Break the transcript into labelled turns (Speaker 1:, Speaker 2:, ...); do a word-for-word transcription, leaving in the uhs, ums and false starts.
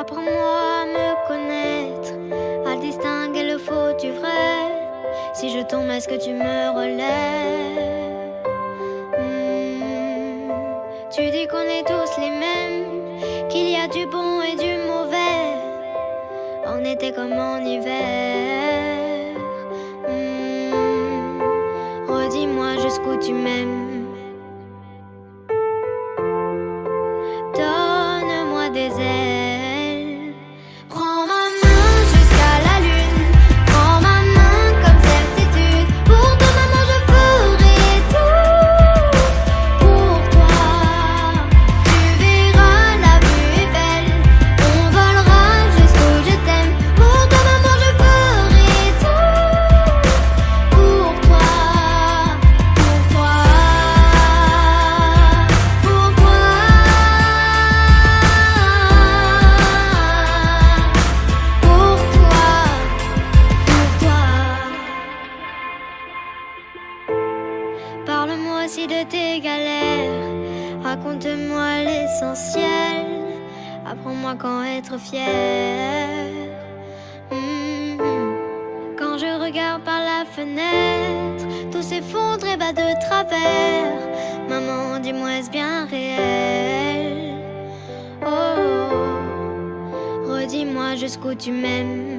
Speaker 1: Apprends-moi à me connaître, à distinguer le faux du vrai. Si je tombe, est-ce que tu me relèves? hmm. Tu dis qu'on est tous les mêmes, qu'il y a du bon et du mauvais, en été comme en hiver. hmm. Redis-moi jusqu'où tu m'aimes. Donne-moi des ailes. Prends ma main jusqu'à la lune. Prends ma main comme certitude. Pour toi, maman, je ferai tout. Pour toi, tu verras, la vue est belle. On volera jusqu'où je t'aime. Pour toi, maman, je ferai tout. Pour toi, pour toi, pour toi. Pour toi, pour toi. Parle-moi aussi de tes galères, raconte-moi l'essentiel, apprends-moi quand être fier. Mhm. Quand je regarde par la fenêtre, tout s'effondre et bat de travers. Maman, dis-moi, est-ce bien réel? Oh, redis-moi jusqu'où tu m'aimes.